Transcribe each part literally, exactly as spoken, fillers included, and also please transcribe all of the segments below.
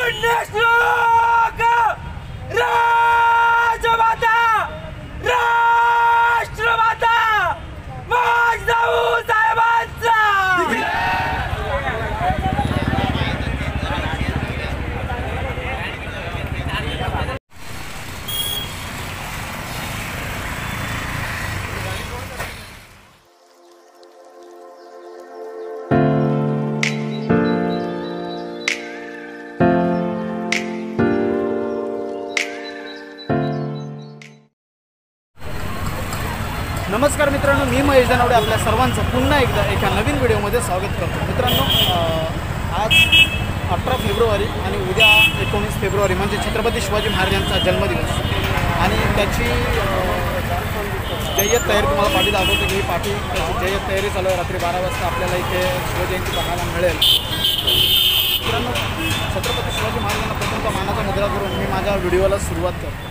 पुण्यश्लोक राजमाता राष्ट्रमाता माझाऊ साहेबांचा नमस्कार मित्रांनो, मी महेश दानवडे आपल्या सर्वांचं पुन्हा एकदा एका नवीन व्हिडिओमध्ये स्वागत करतो. मित्रांनो, आज अठरा फेब्रुवारी आणि उद्या एकोणीस फेब्रुवारी म्हणजे छत्रपती शिवाजी महाराजांचा जन्मदिवस आणि त्याची जय्यत तयारी तुम्हाला पाठी दाखवतो की ही पाठी त्याची जय्यत तयारी चालू आहे. रात्री बारा वाजता आपल्याला इथे शिवजयंती पाहायला मिळेल. मित्रांनो, छत्रपती शिवाजी महाराजांना प्रथमतः मानाचा मुद्रा करून मी माझ्या व्हिडिओला सुरुवात करतो.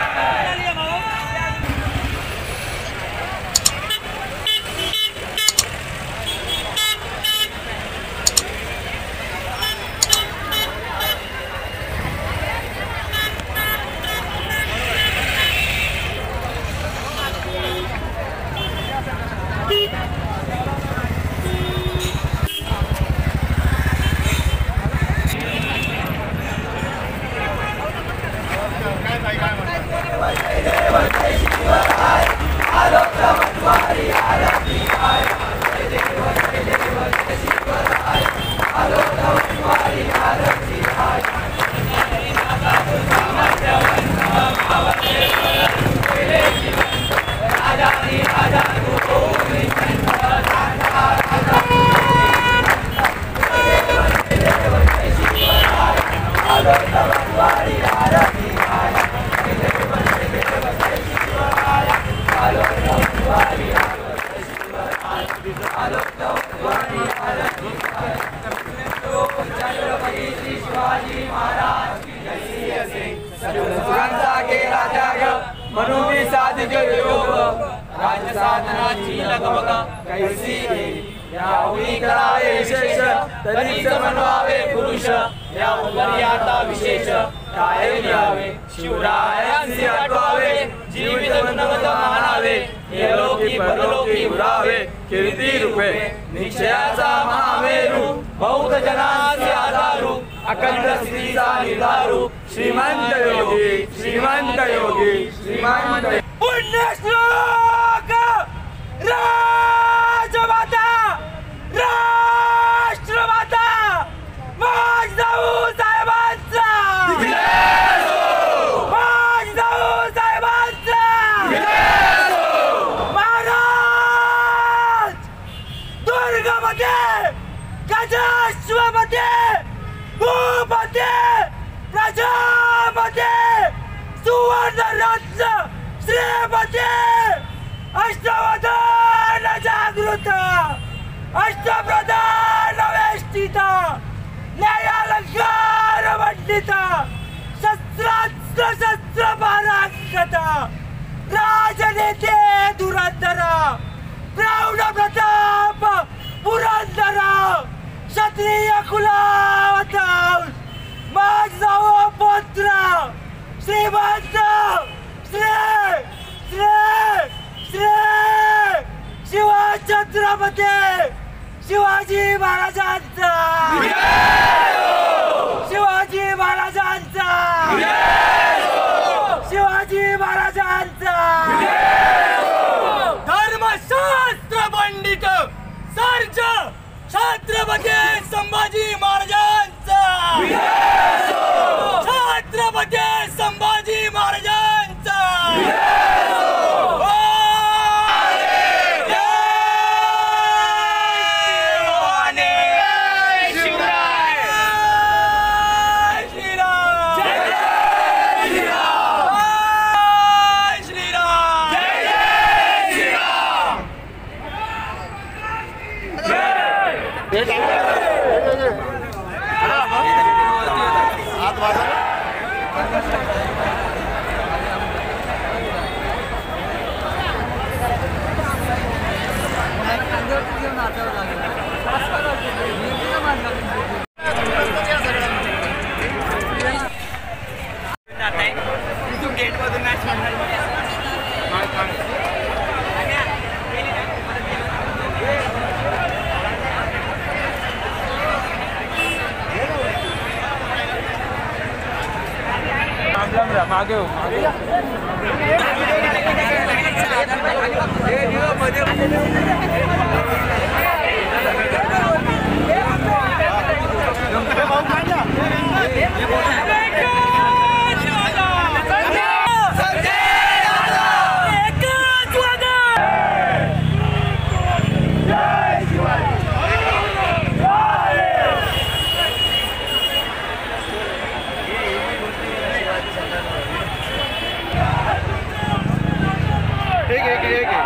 मनोमी साधिक योग राज्य साधनाची लगबग कैसी यावी करावे विशेष तरीच मनवावे पुरुष या मर्यादा विशेष काय लिहावे शिवरायांचे आठवावे जीवित नवत मानावे हे लोकी परलोकी उरावे कीर्ती रूपे निश्चयाचा महामेरू बौद्ध जनाचे आधारू अखंड स्त्रीचा निर्धारू श्रीमंत योगी श्रीमंत योगी श्रीमंत पुण्यश्लोक राजमाता राष्ट्रमाता माझाऊ साहेबांचा माझाऊ साहेबांचा महाराज दुर्गामध्ये गजाश्वमध्ये भूपते प्रजापते सुवर्ण रत्न श्रीपते अष्टवधान जागृत अष्टप्रधान वेष्टित न्यायालंकार मंडित शस्त्रास्त्र शस्त्र परांगत राजनेते धुरंधर प्रौढ प्रताप पुरंदर क्षत्रिय कुलावतार माझा पुत्र श्रीमंत श्री श्री श्री शिवा छत्रपती शिवाजी महाराजांचा शिवाजी महाराजांचा शिवाजी महाराजांचा धर्मशास्त्र पंडित सर्ज छत्रपती संभाजी महाराजांचा छत्रपती संभाजी महाराजांचा या मागे हो मागे या. ठीक आहे ठीक आहे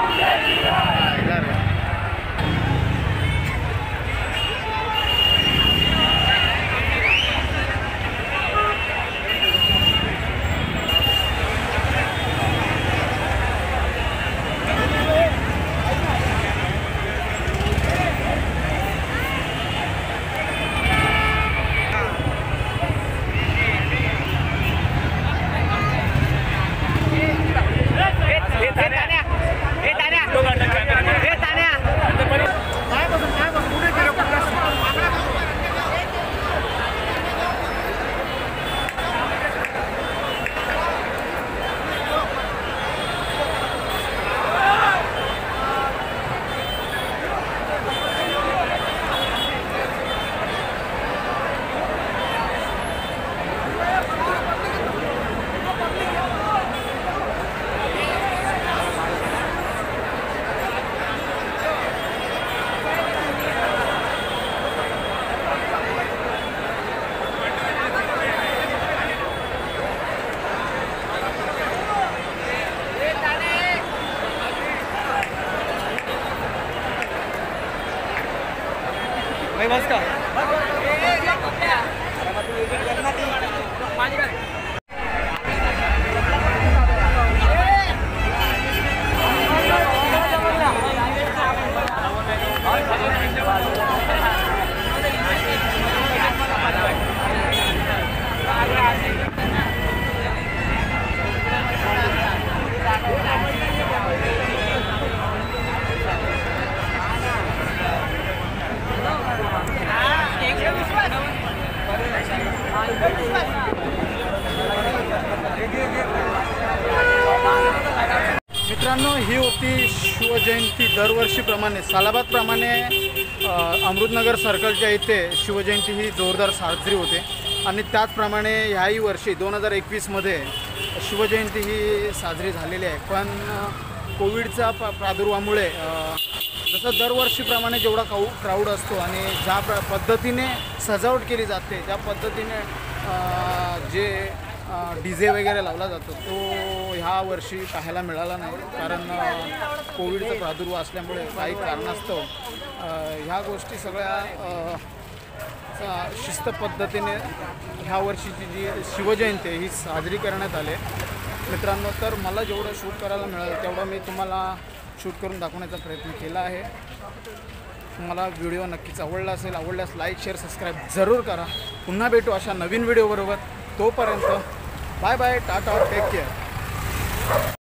बस का मित्रांनो, ही होती शिवजयंती. दरवर्षीप्रमाणे सालाबादप्रमाणे अमृतनगर सर्कलच्या इथे शिवजयंती ही जोरदार साजरी होते आणि त्याचप्रमाणे ह्याही वर्षी दोन हजार एकवीसमध्ये शिवजयंती ही साजरी झालेली आहे. पण कोविडचा प प्रादुर्भावामुळे जसं दरवर्षीप्रमाणे जेवढा काऊ क्राऊड असतो आणि ज्या प्र पद्धतीने सजावट केली जाते, ज्या पद्धतीने जे डी जे वगैरे लावला जातो तो ह्या वर्षी पाहायला मिळाला नाही. कारण कोविडचा प्रादुर्भाव असल्यामुळे काही कारणास्तव ह्या गोष्टी सगळ्या शिस्त पद्धतीने ह्या वर्षीची जी शिवजयंती ही साजरी करण्यात आली. मित्रांनो, तर मला जेवढं शूट करायला मिळालं तेवढं मी तुम्हाला शूट करून दाखवण्याचा प्रयत्न केला आहे. तुम्हाला व्हिडिओ नक्कीच आवडला असेल. आवडल्यास लाईक शेअर सबस्क्राईब जरूर करा. पुन्हा भेटू अशा नवीन व्हिडिओबरोबर. तोपर्यंत bye bye, tata, take care.